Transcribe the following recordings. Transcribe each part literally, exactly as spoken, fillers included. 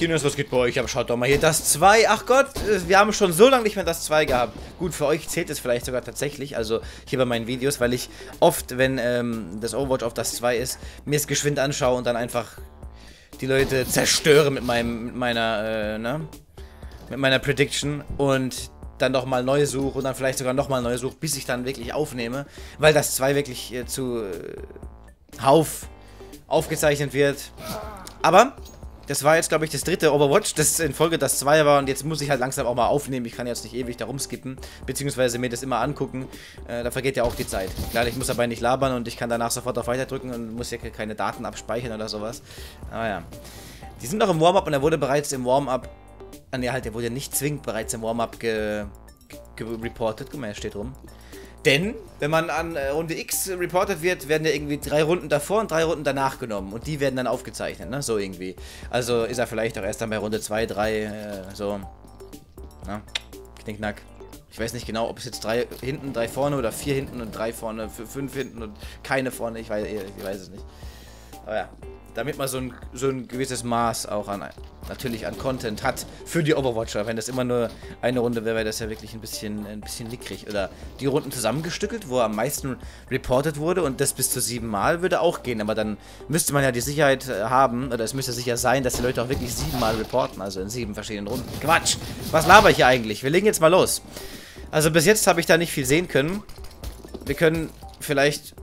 Kinos, was geht bei euch? Aber schaut doch mal hier, das zwei. Ach Gott, wir haben schon so lange nicht mehr das zwei gehabt. Gut, für euch zählt es vielleicht sogar tatsächlich, also hier bei meinen Videos, weil ich oft, wenn ähm, das Overwatch auf das zwei ist, mir es geschwind anschaue und dann einfach die Leute zerstöre mit meinem, mit meiner, äh, ne? Mit meiner Prediction und dann nochmal neu suche und dann vielleicht sogar nochmal neu suche, bis ich dann wirklich aufnehme, weil das zwei wirklich äh, zu äh, Hauf aufgezeichnet wird. Aber das war jetzt, glaube ich, das dritte Overwatch, das in Folge das zwei war und jetzt muss ich halt langsam auch mal aufnehmen. Ich kann jetzt nicht ewig da rumskippen, beziehungsweise mir das immer angucken. Äh, da vergeht ja auch die Zeit. Klar, ich muss dabei nicht labern und ich kann danach sofort auf Weiter drücken und muss ja keine Daten abspeichern oder sowas. Aber ja. Die sind noch im Warm-Up und er wurde bereits im Warm-Up, ah ne, halt, der wurde nicht zwingend bereits im Warm-Up ge, ge reportet. Guck mal, er steht rum. Denn, wenn man an äh, Runde X reportet wird, werden ja irgendwie drei Runden davor und drei Runden danach genommen. Und die werden dann aufgezeichnet, ne? So irgendwie. Also ist er vielleicht auch erst dann bei Runde zwei, drei, äh, so. Na, knickknack. Ich weiß nicht genau, ob es jetzt drei hinten, drei vorne oder vier hinten und drei vorne, fünf hinten und keine vorne. Ich weiß, ich weiß es nicht. Aber ja. Damit man so ein, so ein gewisses Maß auch an, natürlich an Content hat für die Overwatcher. Wenn das immer nur eine Runde wäre, wäre das ja wirklich ein bisschen, ein bisschen lickrig. Oder die Runden zusammengestückelt, wo am meisten reported wurde und das bis zu sieben Mal würde auch gehen. Aber dann müsste man ja die Sicherheit haben, oder es müsste sicher sein, dass die Leute auch wirklich sieben Mal reporten, also in sieben verschiedenen Runden. Quatsch! Was laber ich hier eigentlich? Wir legen jetzt mal los. Also bis jetzt habe ich da nicht viel sehen können. Wir können vielleicht...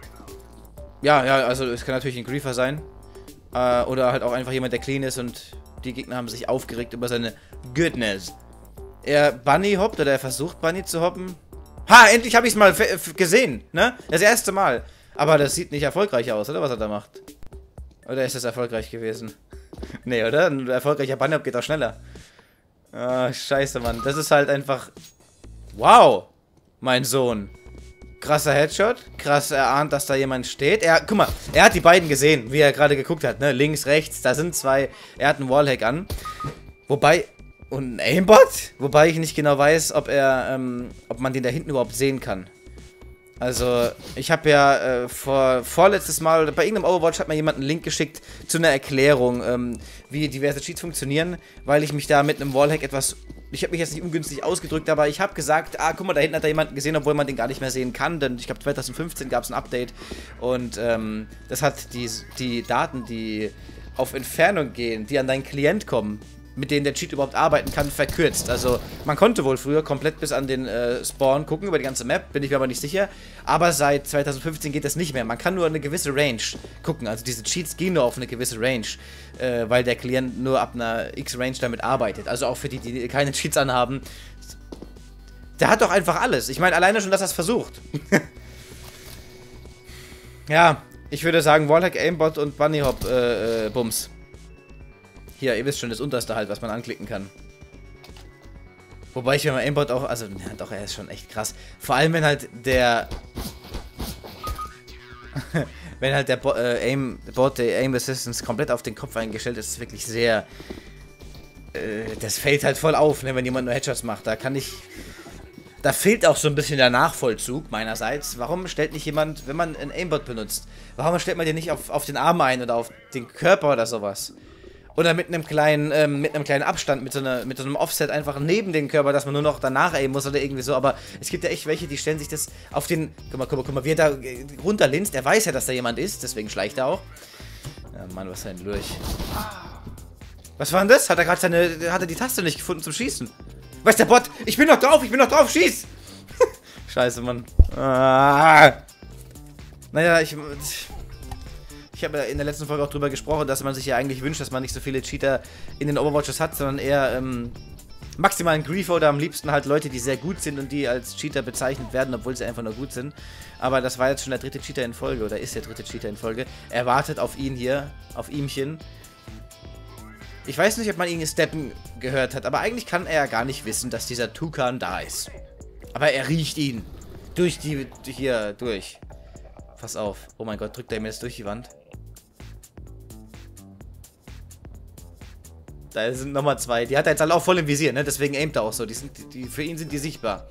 Ja, ja, also es kann natürlich ein Griefer sein. Äh, oder halt auch einfach jemand, der clean ist und die Gegner haben sich aufgeregt über seine Goodness. Er Bunny hoppt oder er versucht Bunny zu hoppen. Ha, endlich habe ich es mal gesehen, ne? Das erste Mal. Aber das sieht nicht erfolgreich aus, oder was er da macht? Oder ist das erfolgreich gewesen? Nee, oder? Ein erfolgreicher Bunny hop geht auch schneller. Ah, scheiße, Mann. Das ist halt einfach... Wow, mein Sohn. Krasser Headshot. Krass, er ahnt, dass da jemand steht. Er, guck mal, er hat die beiden gesehen, wie er gerade geguckt hat, ne? Links, rechts, da sind zwei. Er hat einen Wallhack an. Wobei, und ein Aimbot? Wobei ich nicht genau weiß, ob er, ähm, ob man den da hinten überhaupt sehen kann. Also, ich habe ja äh, vor, vorletztes Mal, bei irgendeinem Overwatch hat mir jemand einen Link geschickt zu einer Erklärung, ähm, wie diverse Cheats funktionieren, weil ich mich da mit einem Wallhack etwas... Ich habe mich jetzt nicht ungünstig ausgedrückt, aber ich habe gesagt, ah, guck mal, da hinten hat er jemanden gesehen, obwohl man den gar nicht mehr sehen kann, denn ich glaube zwanzig fünfzehn gab es ein Update und ähm, das hat die, die Daten, die auf Entfernung gehen, die an deinen Klient kommen, mit denen der Cheat überhaupt arbeiten kann, verkürzt. Also man konnte wohl früher komplett bis an den äh, Spawn gucken, über die ganze Map, bin ich mir aber nicht sicher, aber seit zwanzig fünfzehn geht das nicht mehr. Man kann nur eine gewisse Range gucken, also diese Cheats gehen nur auf eine gewisse Range, äh, weil der Klient nur ab einer X-Range damit arbeitet. Also auch für die, die keine Cheats anhaben. Der hat doch einfach alles. Ich meine, alleine schon, dass er es versucht. Ja, ich würde sagen, Wallhack, Aimbot und Bunny Hop, äh, äh, Bums. Hier, ihr wisst schon, das unterste halt, was man anklicken kann. Wobei ich mir mal Aimbot auch, also, ja, doch, er ist schon echt krass. Vor allem, wenn halt der... wenn halt der Bo äh, Aim, Bot, der Aim Assistance komplett auf den Kopf eingestellt ist, ist wirklich sehr... Äh, das fällt halt voll auf, ne, wenn jemand nur Headshots macht. Da kann ich... Da fehlt auch so ein bisschen der Nachvollzug meinerseits. Warum stellt nicht jemand, wenn man einen Aimbot benutzt, warum stellt man den nicht auf, auf den Arm ein oder auf den Körper oder sowas? Oder mit einem kleinen, ähm, mit einem kleinen Abstand, mit so, einer, mit so einem Offset einfach neben den Körper, dass man nur noch danach aimen muss oder irgendwie so. Aber es gibt ja echt welche, die stellen sich das auf den... Guck mal, guck mal, guck mal, wie er da runterlinst. Er weiß ja, dass da jemand ist, deswegen schleicht er auch. Ja, Mann, was ist denn durch? Was war denn das? Hat er gerade seine... Hat er die Taste nicht gefunden zum Schießen? Was, der Bot? Ich bin noch drauf, ich bin noch drauf, schieß! Scheiße, Mann. Ah. Naja, ich... Ich habe ja in der letzten Folge auch drüber gesprochen, dass man sich ja eigentlich wünscht, dass man nicht so viele Cheater in den Overwatches hat, sondern eher ähm, maximal einen Griefer oder am liebsten halt Leute, die sehr gut sind und die als Cheater bezeichnet werden, obwohl sie einfach nur gut sind. Aber das war jetzt schon der dritte Cheater in Folge, oder ist der dritte Cheater in Folge. Er wartet auf ihn hier, auf ihmchen. Ich weiß nicht, ob man ihn steppen gehört hat, aber eigentlich kann er ja gar nicht wissen, dass dieser Tukan da ist. Aber er riecht ihn. Durch die... hier, durch. Pass auf. Oh mein Gott, drückt er mir jetzt durch die Wand? Da sind nochmal zwei. Die hat er jetzt alle auch voll im Visier, ne? Deswegen aimt er auch so. Die sind, die, die, für ihn sind die sichtbar.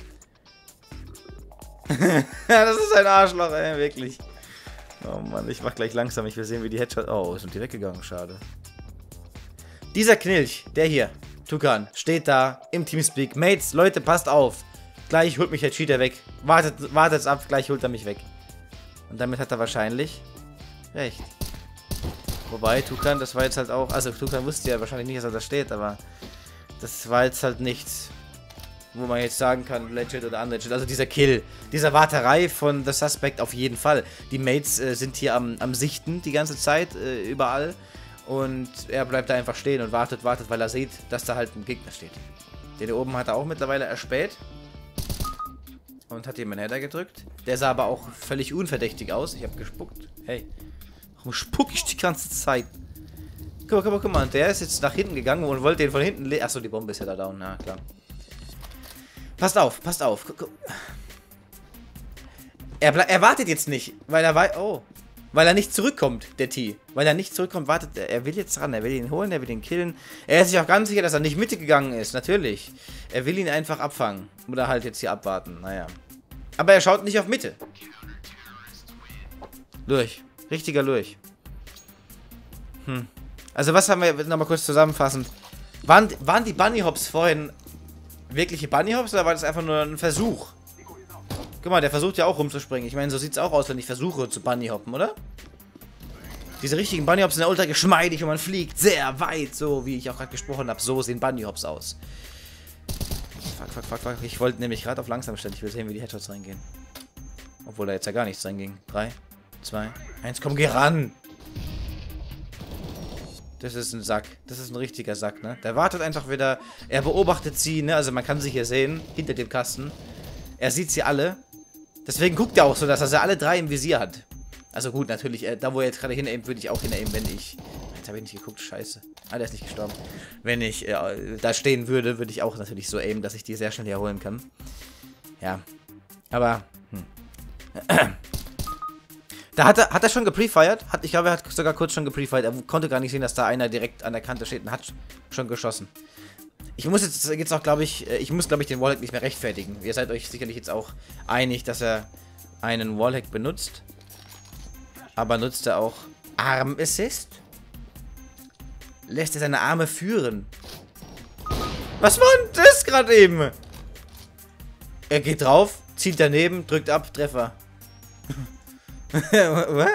Das ist ein Arschloch, ey, wirklich. Oh Mann, ich mach gleich langsam. Ich will sehen, wie die Headshot... Oh, sind die weggegangen? Schade. Dieser Knilch, der hier, Tukan, steht da im Teamspeak. Mates, Leute, passt auf. Gleich holt mich der Cheater weg. Wartet, wartet's ab, gleich holt er mich weg. Und damit hat er wahrscheinlich recht. Wobei, Tukan, das war jetzt halt auch... Also, Tukan wusste ja wahrscheinlich nicht, dass er da steht, aber... Das war jetzt halt nichts, wo man jetzt sagen kann, legit oder unlegit. Also dieser Kill, dieser Warterei von The Suspect auf jeden Fall. Die Mates äh, sind hier am, am Sichten die ganze Zeit, äh, überall. Und er bleibt da einfach stehen und wartet, wartet, weil er sieht, dass da halt ein Gegner steht. Den hier oben hat er auch mittlerweile erspäht. Und hat ihm einen Header gedrückt. Der sah aber auch völlig unverdächtig aus. Ich habe gespuckt. Hey, warum spuck ich die ganze Zeit? Guck mal, guck mal, guck mal. Der ist jetzt nach hinten gegangen und wollte den von hinten legen. Achso, die Bombe ist ja da down. Na klar. Passt auf, passt auf. Guck, guck. Er, er wartet jetzt nicht, weil er weiß. Oh. Weil er nicht zurückkommt, der T. Weil er nicht zurückkommt, wartet er. Er will jetzt ran. Er will ihn holen, er will ihn killen. Er ist sich auch ganz sicher, dass er nicht mitgegangen ist. Natürlich. Er will ihn einfach abfangen. Oder halt jetzt hier abwarten. Naja. Aber er schaut nicht auf Mitte. Durch. Richtiger Lurch. Hm. Also was haben wir, nochmal kurz zusammenfassend. Waren, waren die Bunny Hops vorhin wirkliche Bunny Hops oder war das einfach nur ein Versuch? Guck mal, der versucht ja auch rumzuspringen. Ich meine, so sieht es auch aus, wenn ich versuche zu Bunny Hoppen, oder? Diese richtigen Bunny Hops sind ja ultra geschmeidig und man fliegt sehr weit, so wie ich auch gerade gesprochen habe. So sehen Bunny Hops aus. Fuck, fuck, fuck, fuck. Ich wollte nämlich gerade auf langsam stellen. Ich will sehen, wie die Headshots reingehen. Obwohl da jetzt ja gar nichts reinging. drei, zwei, eins, komm, geh ran! Das ist ein Sack. Das ist ein richtiger Sack, ne? Der wartet einfach wieder. Er beobachtet sie, ne? Also man kann sie hier sehen, hinter dem Kasten. Er sieht sie alle. Deswegen guckt er auch so, dass er sie alle drei im Visier hat. Also gut, natürlich, äh, da wo er jetzt gerade hinaimt, würde ich auch hinaimen, wenn ich... Jetzt habe ich nicht geguckt, scheiße. Ah, der ist nicht gestorben. Wenn ich äh, da stehen würde, würde ich auch natürlich so aimen, dass ich die sehr schnell herholen kann. Ja. Aber, hm. Da hat er, hat er schon geprefired. Hat, ich glaube, er hat sogar kurz schon geprefired. Er konnte gar nicht sehen, dass da einer direkt an der Kante steht und hat schon geschossen. Ich muss jetzt, jetzt auch, glaube ich, ich muss, glaube ich, den Wallhack nicht mehr rechtfertigen. Ihr seid euch sicherlich jetzt auch einig, dass er einen Wallhack benutzt. Aber nutzt er auch Arm Assist? Lässt er seine Arme führen? Was war denn das gerade eben? Er geht drauf, zielt daneben, drückt ab, Treffer. Was?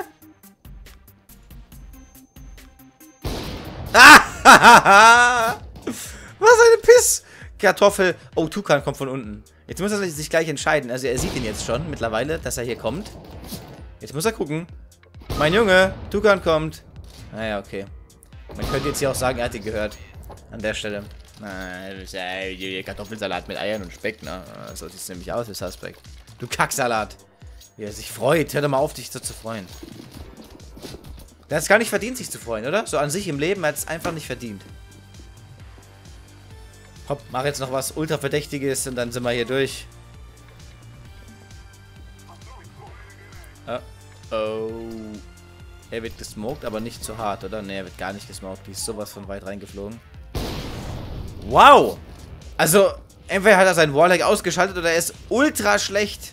Ah! Was eine Piss! Kartoffel. Oh, Tukan kommt von unten. Jetzt muss er sich gleich entscheiden. Also er sieht ihn jetzt schon mittlerweile, dass er hier kommt. Jetzt muss er gucken. Mein Junge, Tukan kommt. Naja, okay. Man könnte jetzt hier auch sagen, er hat ihn gehört. An der Stelle. Kartoffelsalat mit Eiern und Speck, ne? So sieht es nämlich aus, wie Suspect. Du Kacksalat. Wie er sich freut. Hör doch mal auf, dich so zu freuen. Der hat es gar nicht verdient, sich zu freuen, oder? So an sich im Leben hat es einfach nicht verdient. Hopp, mach jetzt noch was ultra Verdächtiges und dann sind wir hier durch. Oh. Oh. Er wird gesmoked, aber nicht zu hart, oder? Ne, er wird gar nicht gesmoked. Die ist sowas von weit reingeflogen. Wow! Also, entweder hat er seinen Wallhack ausgeschaltet oder er ist ultra schlecht.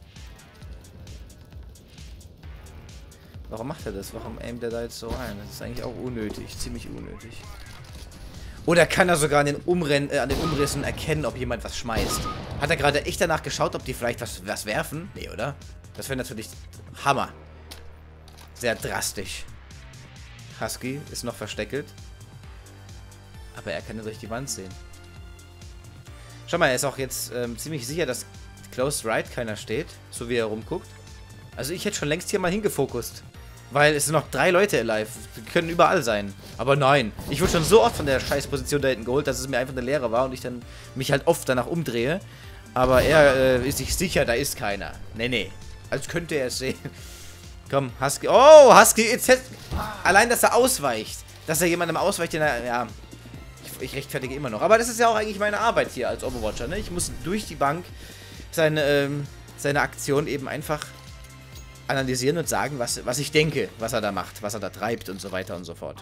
Warum macht er das? Warum aimt er da jetzt so rein? Das ist eigentlich auch unnötig. Ziemlich unnötig. Oder kann er sogar an den, Umrenn, äh, an den Umrissen erkennen, ob jemand was schmeißt? Hat er gerade echt danach geschaut, ob die vielleicht was, was werfen? Nee, oder? Das wäre natürlich Hammer. Sehr drastisch. Husky ist noch versteckelt. Aber er kann ja durch die Wand sehen. Schau mal, er ist auch jetzt ähm, ziemlich sicher, dass Close Right keiner steht. So wie er rumguckt. Also ich hätte schon längst hier mal hingefokust. Weil es sind noch drei Leute alive. Die können überall sein. Aber nein. Ich wurde schon so oft von der Scheißposition da hinten geholt, dass es mir einfach eine Leere war und ich dann mich halt oft danach umdrehe. Aber er äh, ist sich sicher, da ist keiner. Nee, nee. Als könnte er es sehen. Komm, Husky. Oh, Husky. Jetzt, allein, dass er ausweicht. Dass er jemandem ausweicht, den er... Ja, ich, ich rechtfertige immer noch. Aber das ist ja auch eigentlich meine Arbeit hier als Overwatcher. Ne? Ich muss durch die Bank seine, ähm, seine Aktion eben einfach... analysieren und sagen, was, was ich denke, was er da macht, was er da treibt und so weiter und so fort.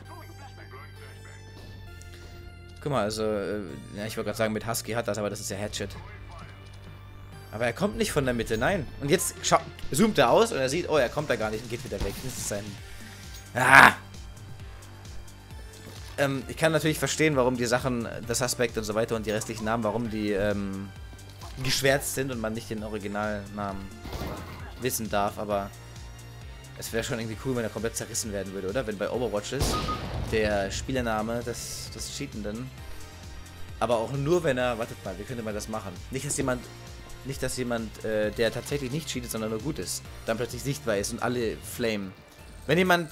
Guck mal, also, äh, ja, ich wollte gerade sagen, mit Husky hat das, aber das ist ja Hatchet. Aber er kommt nicht von der Mitte, nein. Und jetzt zoomt er aus und er sieht, oh, er kommt da gar nicht und geht wieder weg. Das ist ein... Ah! ähm, ich kann natürlich verstehen, warum die Sachen, das Aspekt und so weiter und die restlichen Namen, warum die ähm, geschwärzt sind und man nicht den Originalnamen wissen darf, aber es wäre schon irgendwie cool, wenn er komplett zerrissen werden würde, oder? Wenn bei Overwatch ist, der Spielername des, des Cheatenden, aber auch nur, wenn er, wartet mal, wie könnte man das machen? Nicht, dass jemand, nicht, dass jemand, äh, der tatsächlich nicht cheatet, sondern nur gut ist, dann plötzlich sichtbar ist und alle flamen. Wenn jemand,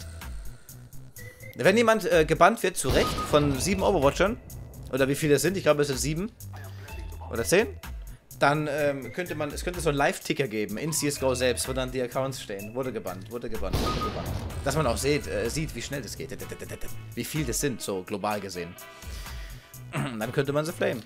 wenn jemand äh, gebannt wird, zu Recht, von sieben Overwatchern, oder wie viele es sind, ich glaube es sind sieben, oder zehn, dann ähm, könnte man, es könnte so einen Live-Ticker geben, in C S G O selbst, wo dann die Accounts stehen. Wurde gebannt, wurde gebannt, wurde gebannt. Dass man auch sieht, äh, sieht, wie schnell das geht. Wie viel das sind, so global gesehen. Dann könnte man sie flamen.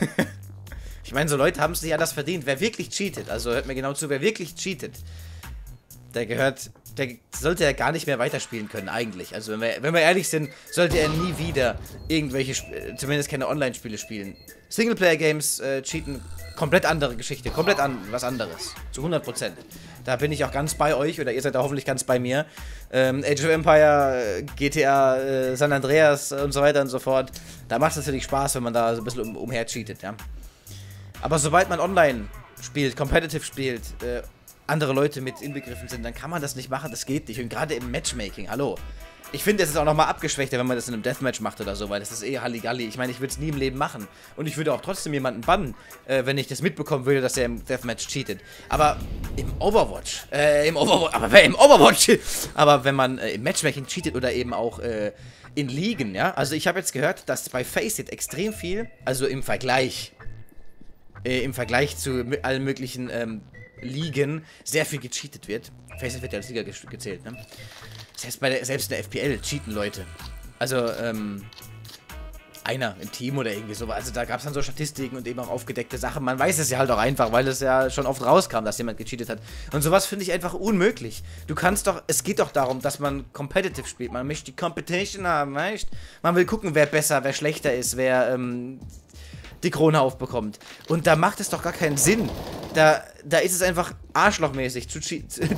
Ich meine, so Leute haben es sich ja das verdient. Wer wirklich cheatet, also hört mir genau zu, wer wirklich cheatet, der gehört, der sollte ja gar nicht mehr weiterspielen können, eigentlich. Also wenn wir, wenn wir ehrlich sind, sollte er nie wieder irgendwelche, zumindest keine Online-Spiele spielen. Singleplayer-Games, äh, cheaten, komplett andere Geschichte, komplett an, was anderes. Zu hundert Prozent. Da bin ich auch ganz bei euch, oder ihr seid da hoffentlich ganz bei mir. Ähm, Age of Empire, G T A, äh, San Andreas und so weiter und so fort. Da macht es natürlich Spaß, wenn man da so ein bisschen um, umher cheatet, ja. Aber sobald man online spielt, competitive spielt, äh, andere Leute mit inbegriffen sind, dann kann man das nicht machen, das geht nicht. Und gerade im Matchmaking, hallo. Ich finde, es ist auch nochmal abgeschwächter, wenn man das in einem Deathmatch macht oder so, weil das ist eh Halligalli. Ich meine, ich würde es nie im Leben machen. Und ich würde auch trotzdem jemanden bannen, äh, wenn ich das mitbekommen würde, dass er im Deathmatch cheatet. Aber im Overwatch, äh, im Overwatch, aber wer im Overwatch, aber wenn man äh, im Matchmaking cheatet oder eben auch äh, in Ligen, ja. Also ich habe jetzt gehört, dass bei Faceit extrem viel, also im Vergleich, äh, im Vergleich zu allen möglichen ähm, Ligen, sehr viel gecheatet wird. Faceit wird ja als Liga ge gezählt, ne? Selbst bei der, selbst in der F P L cheaten Leute. Also, ähm, einer im Team oder irgendwie so. Also da gab es dann so Statistiken und eben auch aufgedeckte Sachen. Man weiß es ja halt auch einfach, weil es ja schon oft rauskam, dass jemand gecheatet hat. Und sowas finde ich einfach unmöglich. Du kannst doch, es geht doch darum, dass man competitive spielt. Man möchte die Competition haben, weißt? Man will gucken, wer besser, wer schlechter ist, wer, ähm, die Krone aufbekommt. Und da macht es doch gar keinen Sinn. Da, da ist es einfach arschlochmäßig zu cheaten.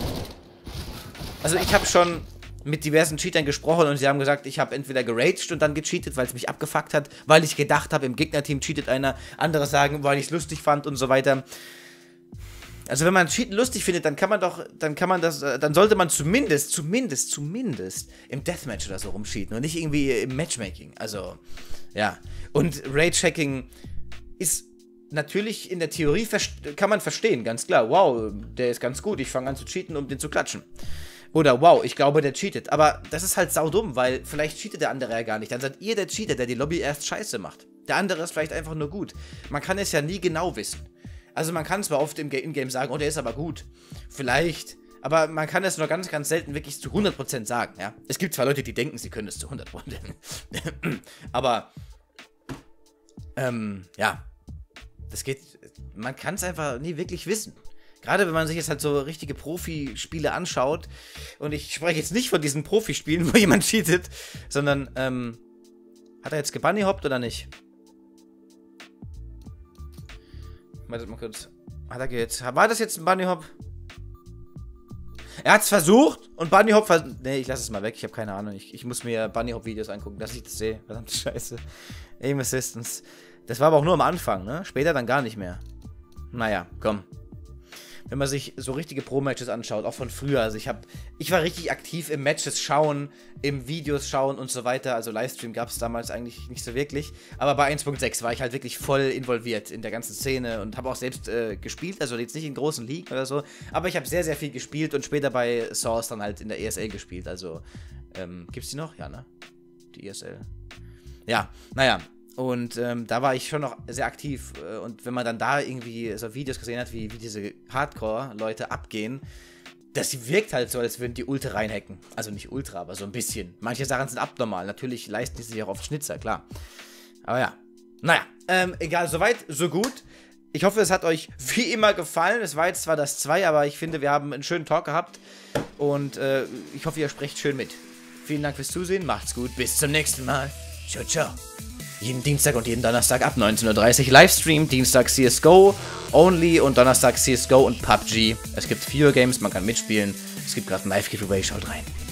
Also ich habe schon mit diversen Cheatern gesprochen und sie haben gesagt, ich habe entweder geraged und dann gecheatet, weil es mich abgefuckt hat, weil ich gedacht habe, im Gegnerteam cheatet einer, andere sagen, weil ich es lustig fand und so weiter. Also wenn man Cheaten lustig findet, dann kann man doch, dann kann man das, dann sollte man zumindest, zumindest, zumindest im Deathmatch oder so rumcheaten und nicht irgendwie im Matchmaking. Also, ja. Und Rage-Hacking ist natürlich in der Theorie, kann man verstehen, ganz klar. Wow, der ist ganz gut, ich fange an zu cheaten, um den zu klatschen. Oder, wow, ich glaube, der cheatet. Aber das ist halt saudumm, weil vielleicht cheatet der andere ja gar nicht. Dann seid ihr der Cheater, der die Lobby erst scheiße macht. Der andere ist vielleicht einfach nur gut. Man kann es ja nie genau wissen. Also man kann zwar oft im Game sagen, oh, der ist aber gut. Vielleicht. Aber man kann es nur ganz, ganz selten wirklich zu hundert Prozent sagen, ja. Es gibt zwar Leute, die denken, sie können es zu hundert Prozent. Aber, ähm, ja. Das geht, man kann es einfach nie wirklich wissen. Gerade wenn man sich jetzt halt so richtige Profispiele anschaut, und ich spreche jetzt nicht von diesen Profispielen, wo jemand cheatet, sondern, ähm, hat er jetzt gebunnyhoppt oder nicht? Wartet mal kurz. Hat er jetzt, war das jetzt ein Bunnyhop? Er hat es versucht und Bunnyhop vers... Ne, ich lasse es mal weg, ich habe keine Ahnung. Ich, ich muss mir Bunnyhop-Videos angucken, dass ich das sehe. Verdammte Scheiße. Aim Assistance. Das war aber auch nur am Anfang, ne? Später dann gar nicht mehr. Naja, komm. Wenn man sich so richtige Pro-Matches anschaut, auch von früher, also ich habe, ich war richtig aktiv im Matches schauen, im Videos schauen und so weiter, also Livestream gab es damals eigentlich nicht so wirklich, aber bei eins Punkt sechs war ich halt wirklich voll involviert in der ganzen Szene und habe auch selbst äh, gespielt, also jetzt nicht in großen Ligen oder so, aber ich habe sehr, sehr viel gespielt und später bei Source dann halt in der E S L gespielt, also, ähm, gibt's die noch? Ja, ne? Die E S L. Ja, naja. Und ähm, da war ich schon noch sehr aktiv. Und wenn man dann da irgendwie so Videos gesehen hat, wie, wie diese Hardcore-Leute abgehen, das wirkt halt so, als würden die Ultra reinhacken. Also nicht Ultra, aber so ein bisschen. Manche Sachen sind abnormal. Natürlich leisten die sich auch auf Schnitzer, klar. Aber ja. Naja, ähm, egal, soweit, so gut. Ich hoffe, es hat euch wie immer gefallen. Es war jetzt zwar das zwei, aber ich finde, wir haben einen schönen Talk gehabt. Und äh, ich hoffe, ihr sprecht schön mit. Vielen Dank fürs Zusehen. Macht's gut. Bis zum nächsten Mal. Ciao, ciao. Jeden Dienstag und jeden Donnerstag ab neunzehn Uhr dreißig Livestream, Dienstag C S G O only und Donnerstag C S G O und P U B G. Es gibt vier Games, man kann mitspielen. Es gibt gerade ein Live-Giveaway, schaut rein.